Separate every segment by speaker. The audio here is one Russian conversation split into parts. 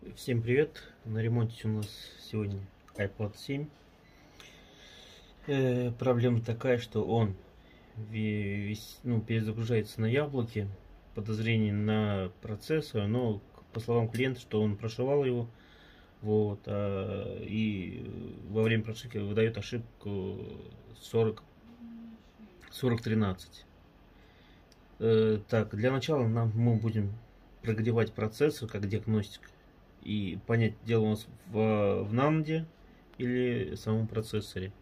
Speaker 1: Всем привет! На ремонте у нас сегодня iPad 7. Проблема такая, что он перезагружается на яблоке. Подозрение на процессор, но по словам клиента, что он прошивал его. И во время прошивки выдает ошибку 4013. Так, для начала мы будем прогревать процессор как диагностик и понять, дело у нас в NAND или в самом процессоре.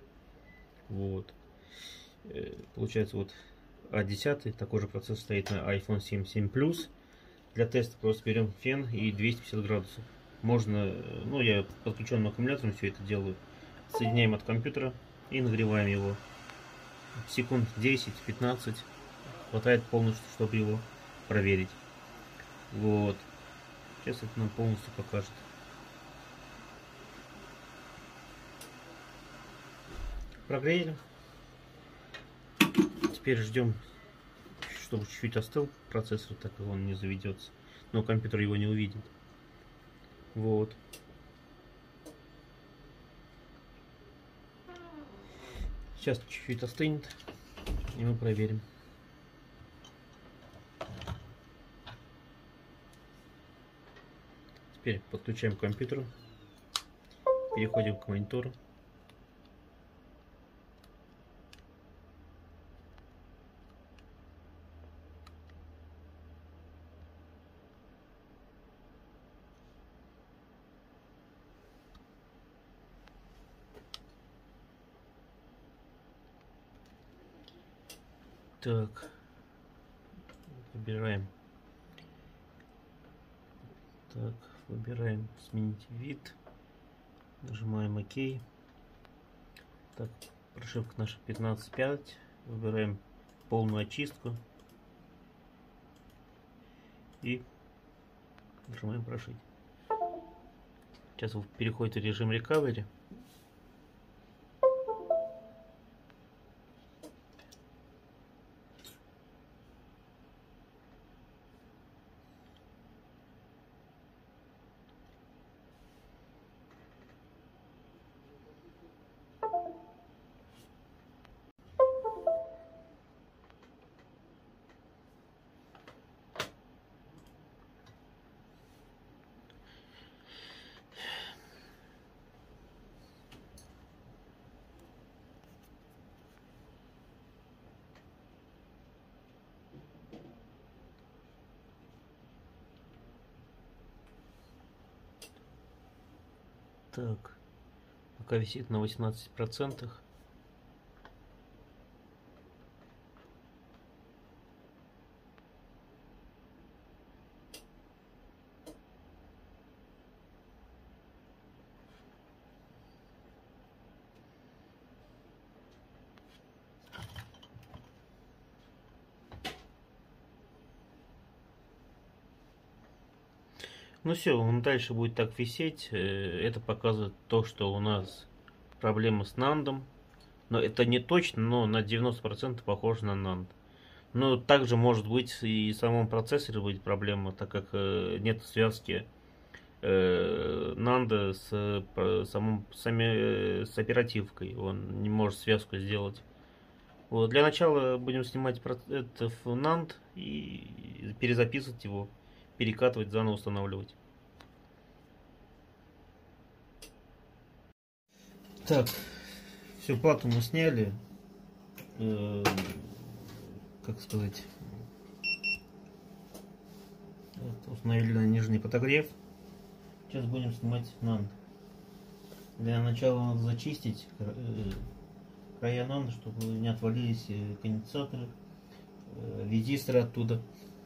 Speaker 1: Получается, A10, такой же процессор стоит на iPhone 7 Plus. Для теста просто берем фен и 250 градусов. Можно, я подключенным аккумулятором все это делаю. Соединяем от компьютера и нагреваем его. Секунд 10-15 хватает полностью, чтобы его проверить. Сейчас это нам полностью покажет. Прогрели. Теперь ждем, чтобы чуть-чуть остыл процессор, так как он не заведется. Но компьютер его не увидит. Сейчас чуть-чуть остынет, и мы проверим. Теперь подключаем к компьютеру, переходим к монитору. Так, выбираем сменить вид, нажимаем ОК. Так, прошивка наша 15.5, выбираем полную очистку и нажимаем прошить. Сейчас переходит в режим recovery. Так, пока висит на 18%. Ну все, он дальше будет так висеть. Это показывает то, что у нас проблема с NAND. Но это не точно, но на 90% похоже на NAND. Но также может быть и в самом процессоре будет проблема, так как нет связки NAND с оперативкой. Он не может связку сделать. Для начала будем снимать это в NAND и перезаписывать его, перекатывать, заново устанавливать. Так, всю плату мы сняли. Как сказать, установили на нижний подогрев. Сейчас будем снимать NAND. Для начала надо зачистить края NAND, чтобы не отвалились конденсаторы, резисторы оттуда.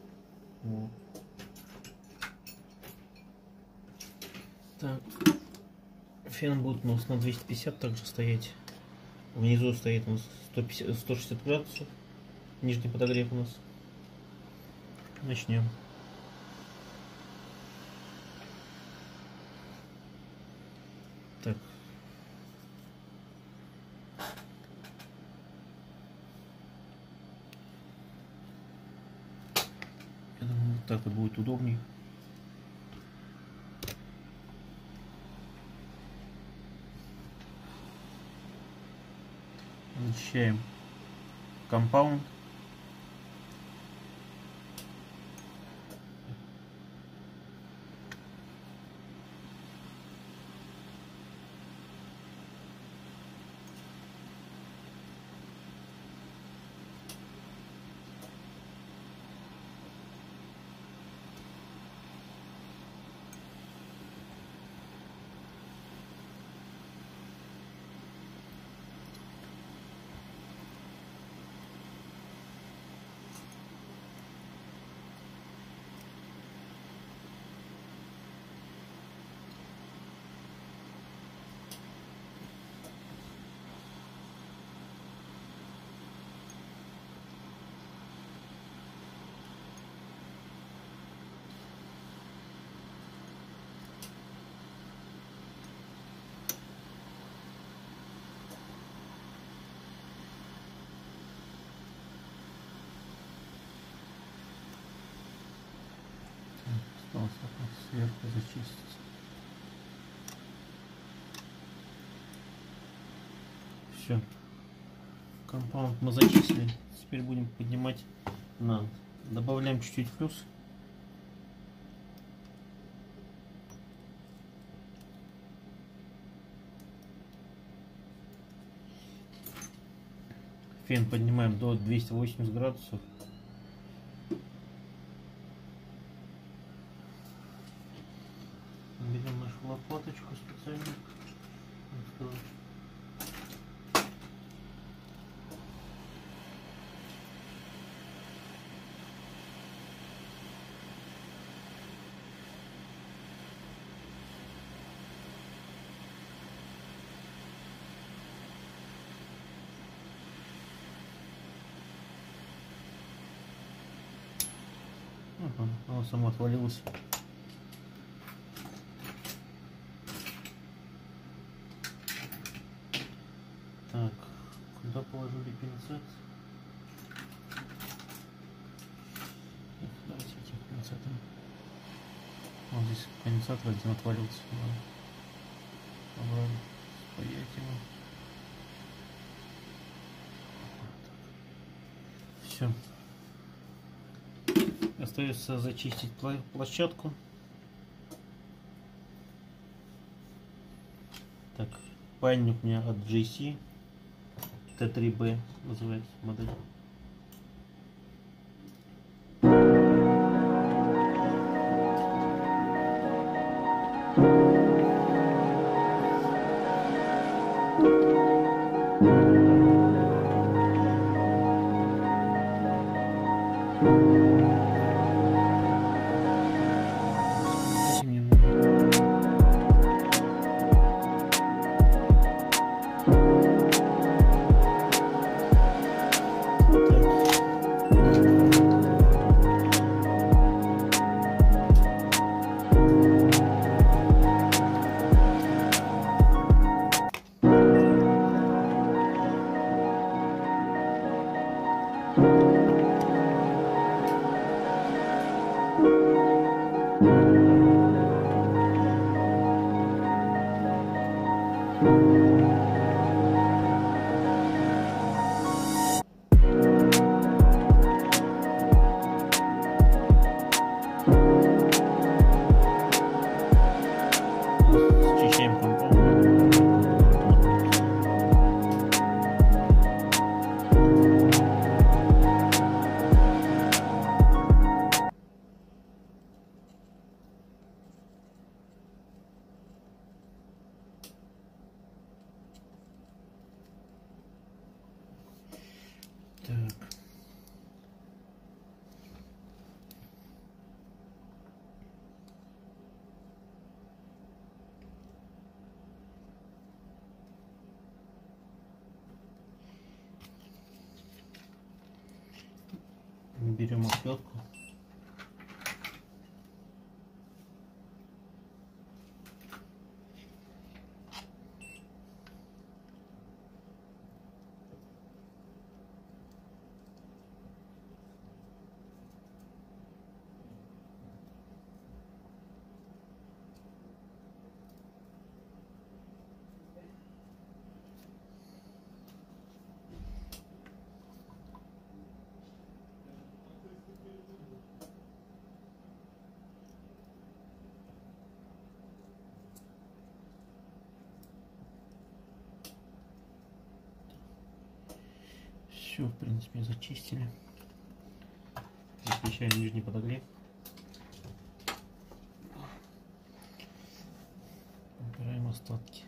Speaker 1: Так, фен будет у нас на 250 также стоять. Внизу стоит у нас 160 градусов. Нижний подогрев у нас. Начнем. Так. Я думаю, вот так вот будет удобнее. Зачищаем компаунд. Осталось сверху зачистить. Все. Компаунд мы зачислили. Теперь будем поднимать NAND. Добавляем чуть-чуть плюс. Фен поднимаем до 280 градусов. Берем нашу лопаточку специально. Ага, она сама отвалилась. Так, куда положили пинцет? Давайте этим пинцетом. Вот здесь конденсатор один отвалился. Обратно спаять его. Все. Остается зачистить площадку. Так, паяльник у меня от JC T3B называется модель. Счищаем компаунд. Так. Берем отвертку. Все, в принципе, зачистили. Включаем нижний подогрев. Убираем остатки.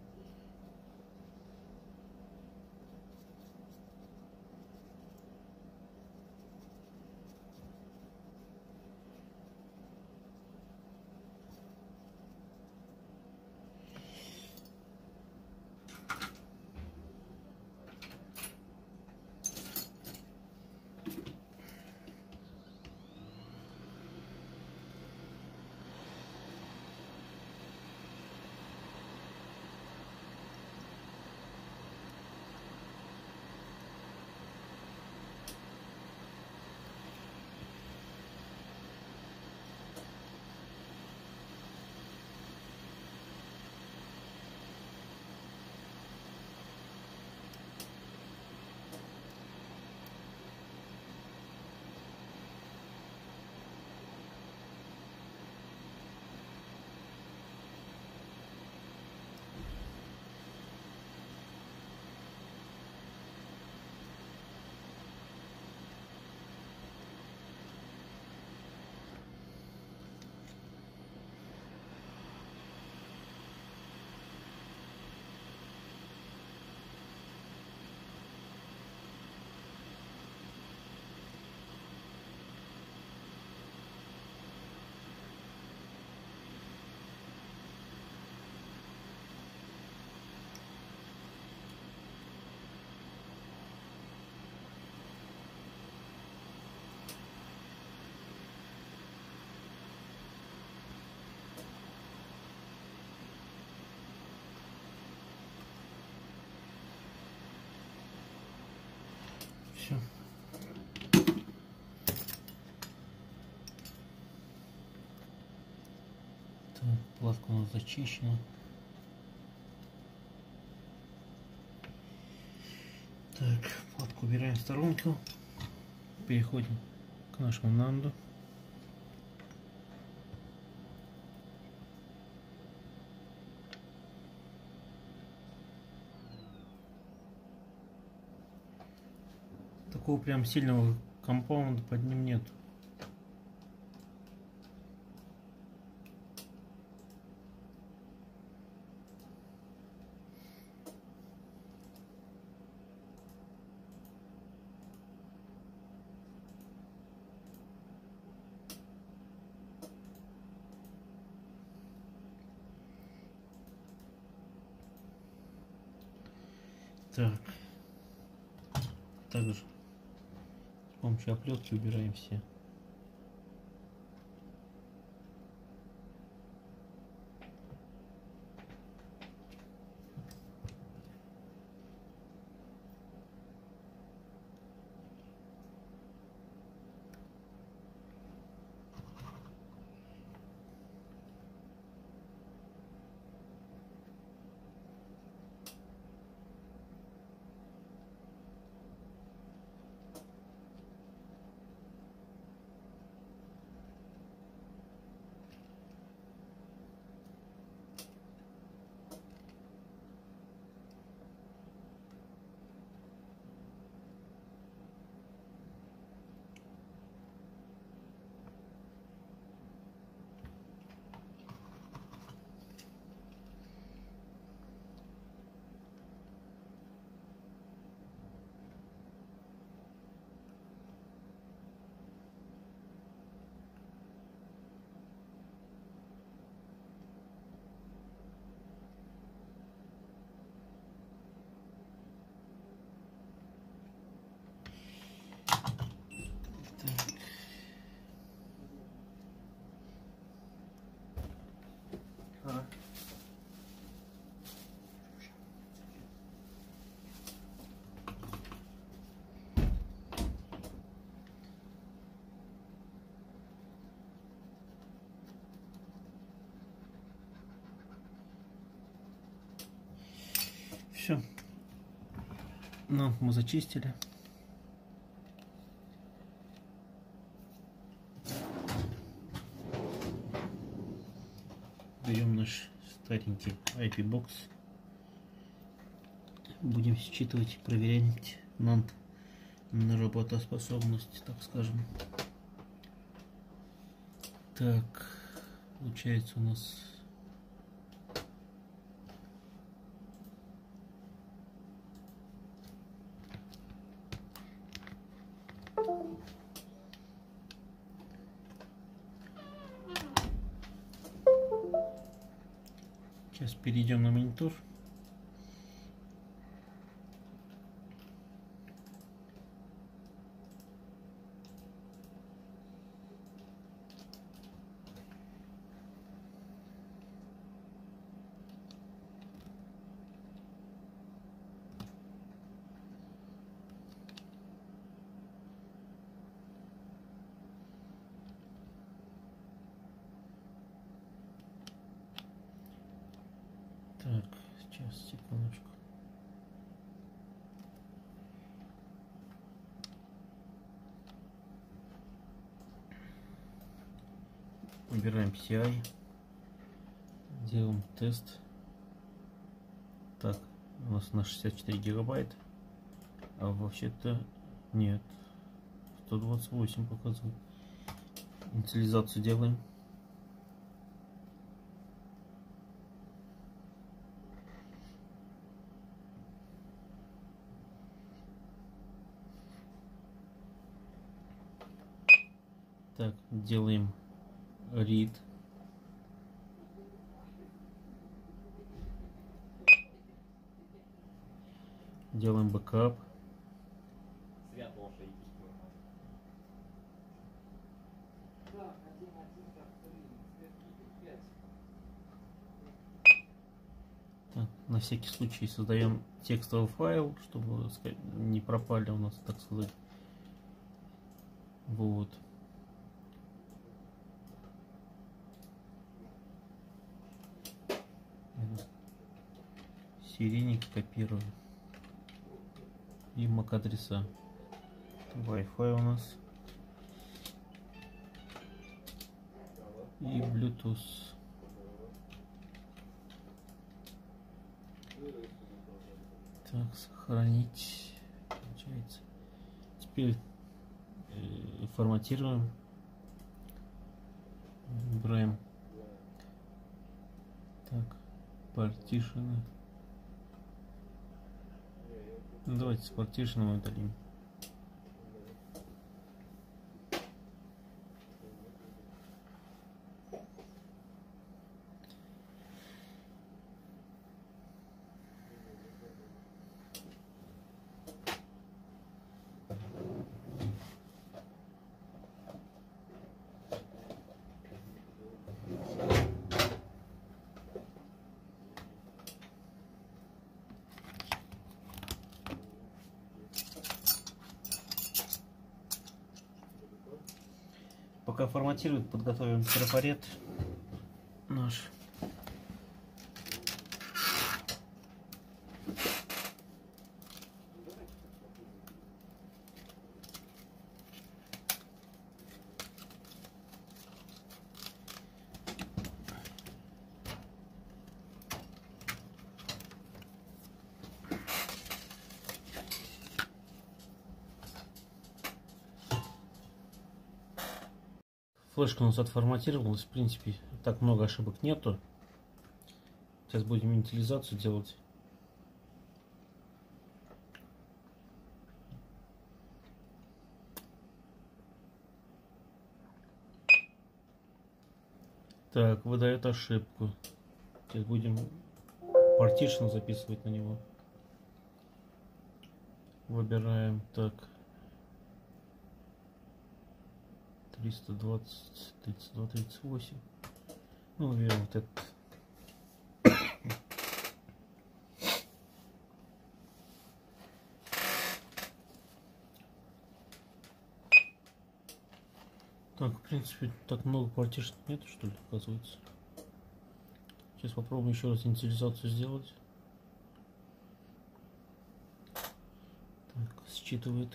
Speaker 1: Все. Так, платка у нас зачищена. Так, платку убираем в сторонку. Переходим к нашему нанду. Такого прям сильного компаунда под ним нет. Так, также с помощью оплетки убираем все. Все. Ну, мы зачистили. Берем наш старенький IP-бокс. Будем считывать, проверять NAND на работоспособность, так скажем. Так, получается у нас сейчас перейдем на монитор. Так, сейчас, секундочку. Выбираем PCI. Делаем тест. Так, у нас на 64 гигабайт. А вообще-то нет. 128 показывает. Инициализацию делаем. Так, делаем read. Делаем бэкап. Так, на всякий случай создаем текстовый файл, чтобы не пропали у нас, так сказать. Вот. Серийник копирую. И MAC адреса. Wi-Fi у нас. И Bluetooth. Так, сохранить. Получается. Теперь форматируем. Выбираем. Так, партишены. Ну, давайте с партишеном удалим. Пока форматирует, подготовим трафарет наш. Флешка у нас отформатировалась, в принципе, так много ошибок нету. Сейчас будем инициализацию делать. Так, выдает ошибку. Сейчас будем partition записывать на него. Выбираем так. 320, 32, 38. Ну, выберем вот этот. Так, в принципе, так много партишн нет, что ли, оказывается. Сейчас попробуем еще раз инициализацию сделать. Так, считывает.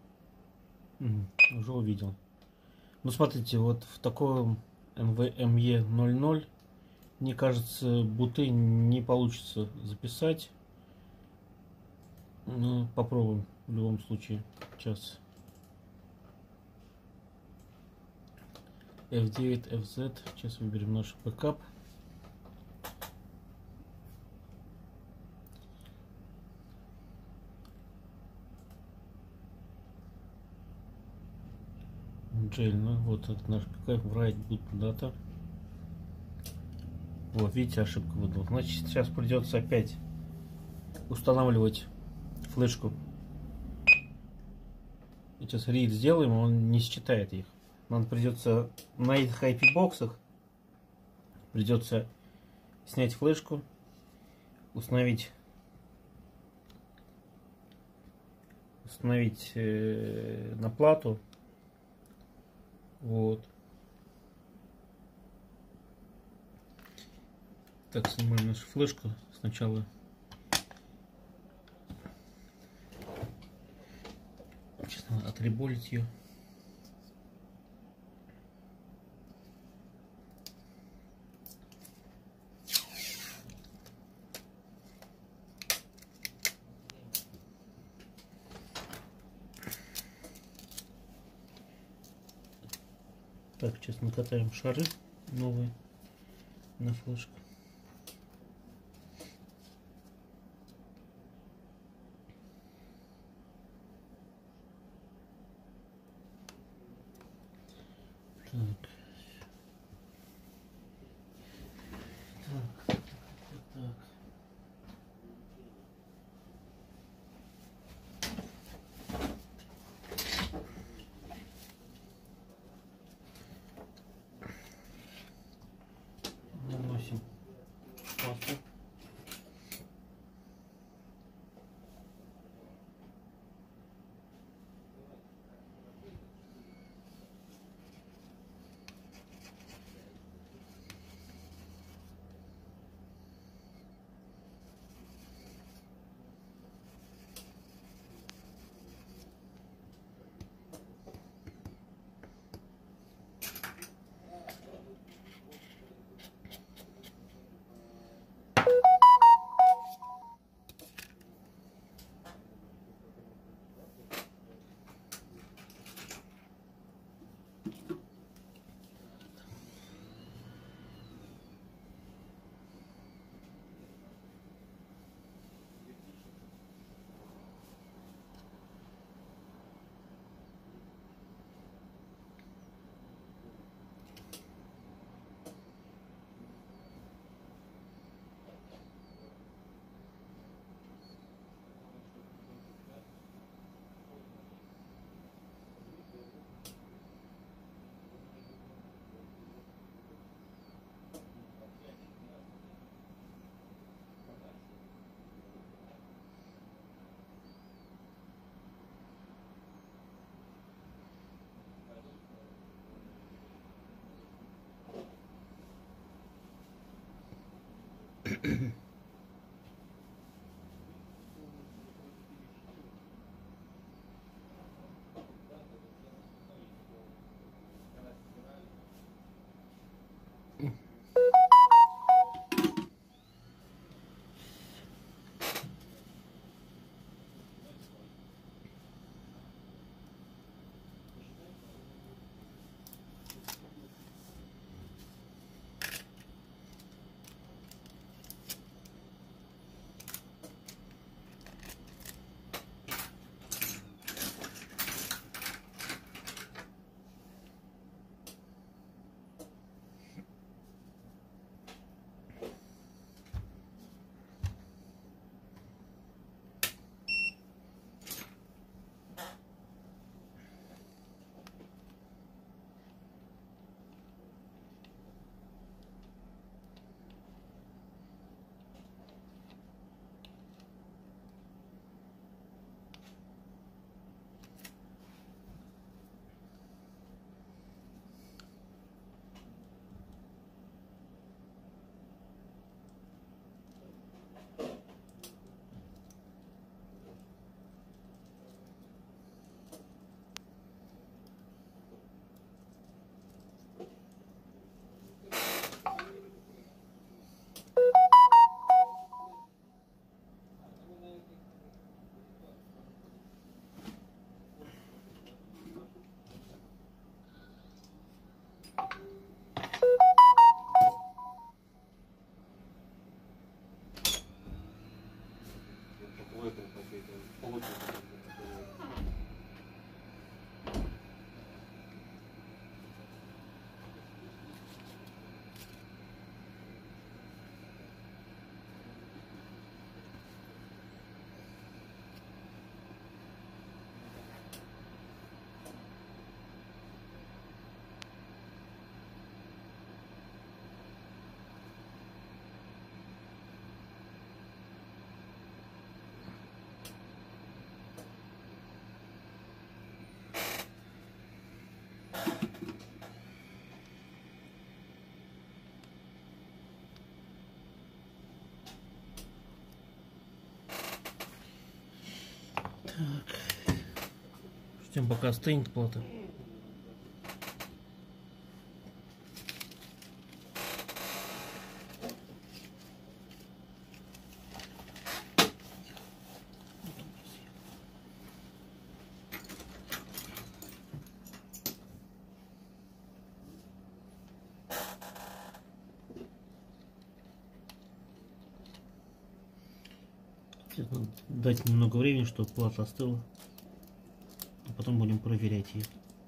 Speaker 1: Уже увидел. Ну, смотрите, вот в таком NVMe 00, мне кажется, буты не получится записать. Ну, попробуем в любом случае. Сейчас. F9, FZ. Сейчас выберем наш бэкап. Джейл, ну вот это наш бэкап. Write boot data. Вот, видите, ошибка выдала. Значит, сейчас придется опять устанавливать флешку. Сейчас read сделаем, он не считает их. Нам придется на этих IP-боксах придется снять флешку, установить на плату. Вот. Так, снимаем нашу флешку сначала. Сейчас надо отреболить ее. Так, сейчас накатаем шары новые на флешку. Так. Так. Наносим пасту. Так. Ждем, пока остынет плата. Сейчас надо дать немного времени, чтобы плата остыла, а потом будем проверять ее.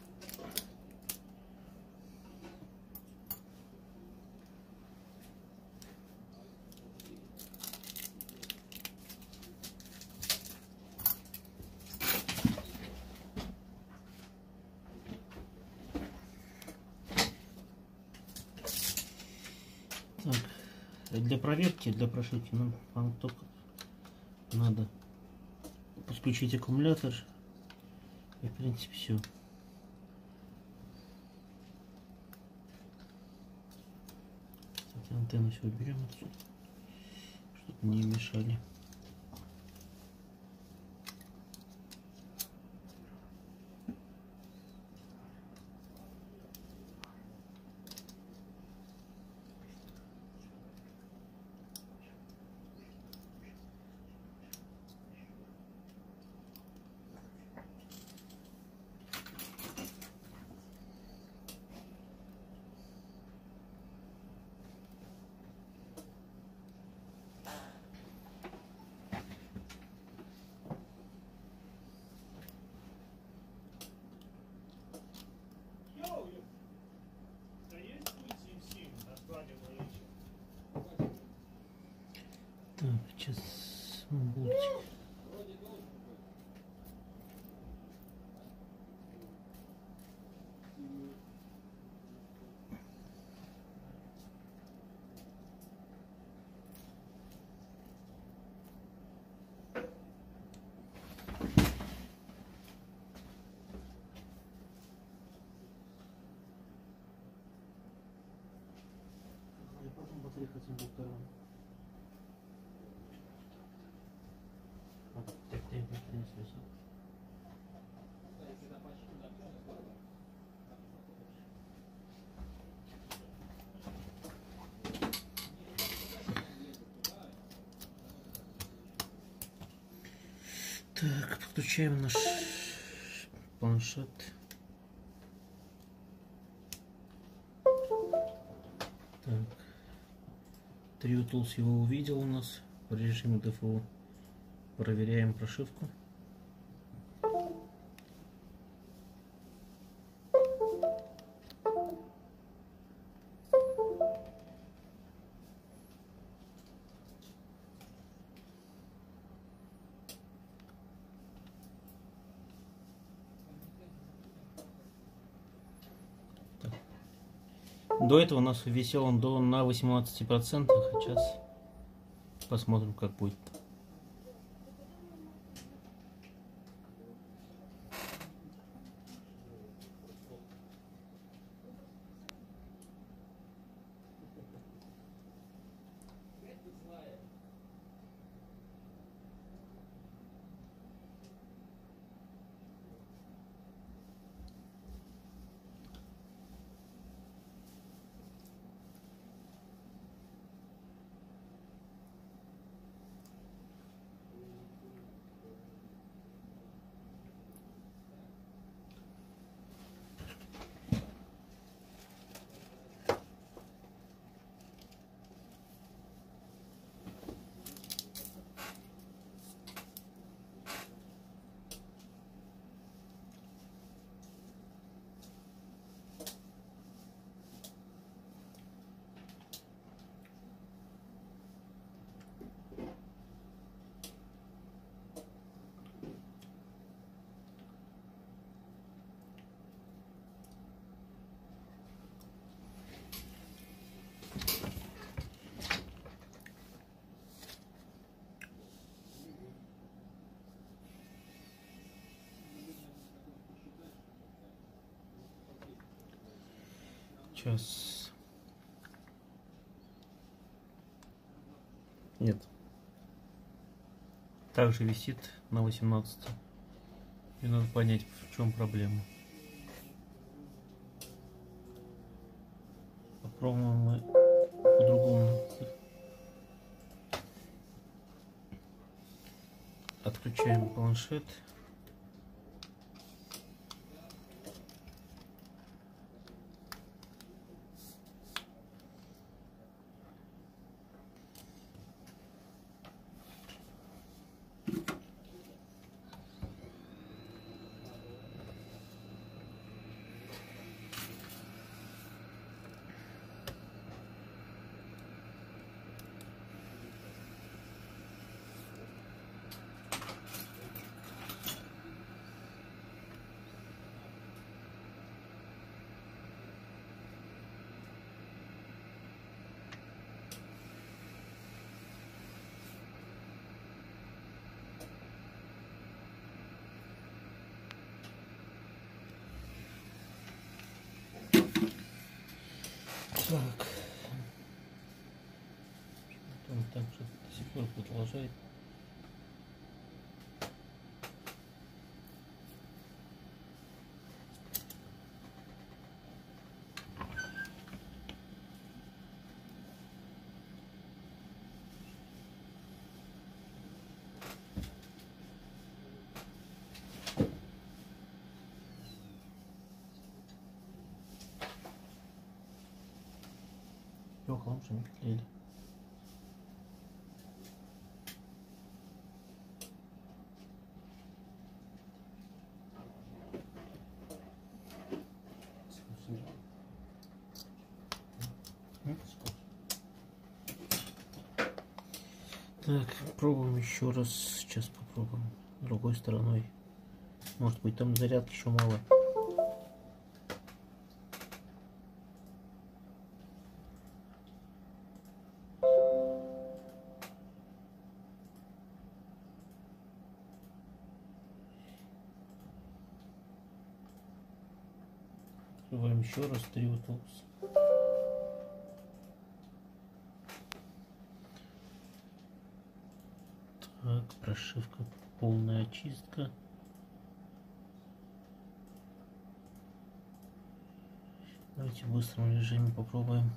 Speaker 1: Так, для проверки, для прошивки нам только надо подключить аккумулятор, и в принципе все. Кстати, антенну все уберем отсюда, чтобы не мешали. Так, сейчас мультик. Потом батарейка хотим полтора. Так, подключаем наш планшет. Так, TrioTools его увидел у нас в режиме ДФУ. Проверяем прошивку. До этого у нас висел он на 18%, а сейчас посмотрим, как будет. Сейчас. Нет. Также висит на 18. Мне надо понять, в чем проблема. Попробуем мы по-другому. Отключаем планшет. Так. Он также до сих пор продолжает. Стекла уже не петлили. Так, пробуем еще раз. Сейчас попробуем другой стороной. Может быть, там зарядки еще мало. Открываем еще раз Trio. Так, прошивка, полная очистка. Давайте в быстром режиме попробуем.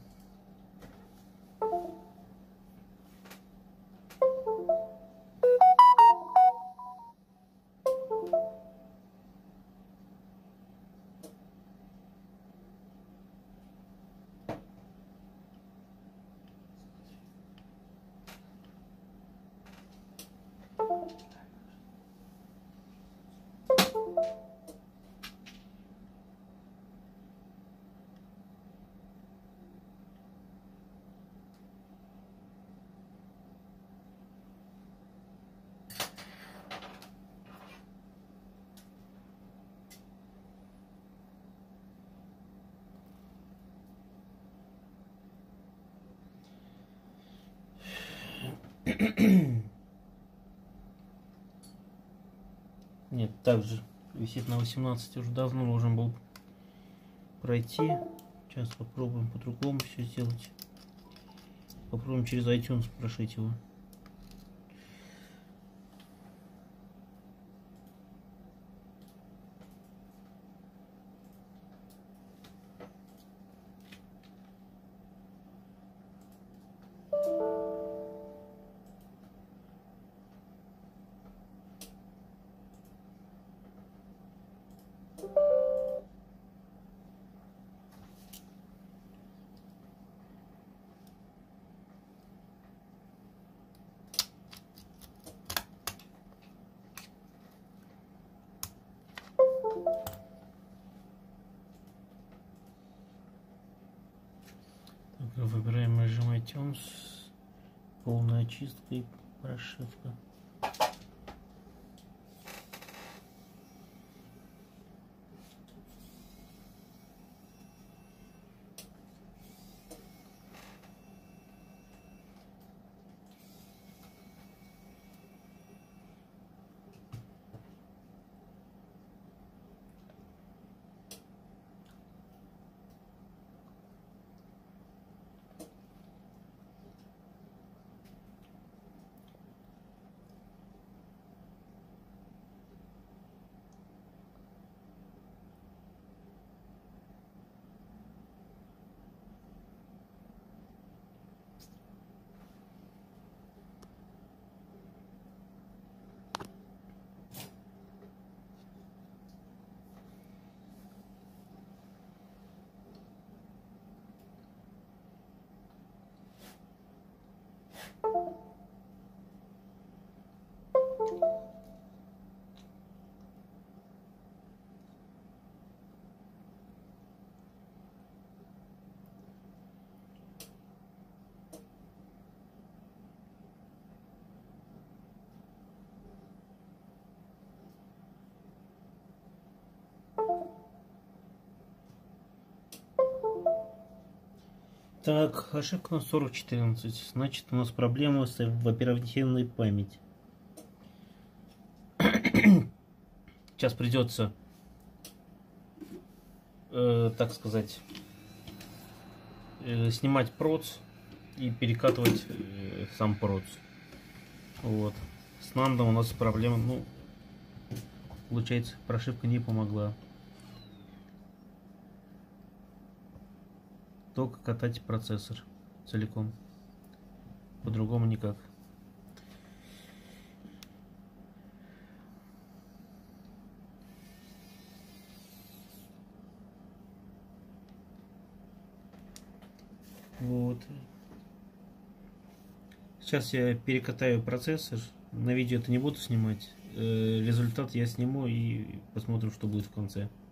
Speaker 1: Нет, также висит на 18, уже давно должен был пройти. Сейчас попробуем по-другому все сделать. Попробуем через iTunes прошить его. Выбираем режим iTunes, полная очистка и прошивка. Так, ошибка на 4014. Значит, у нас проблема в оперативной памяти. Сейчас придется, так сказать, снимать проц и перекатывать сам проц. Вот. С Нандом у нас проблема, ну, получается, прошивка не помогла. Только катать процессор целиком. По-другому никак. Вот. Сейчас я перекатаю процессор. На видео это не буду снимать. Результат я сниму и посмотрим, что будет в конце.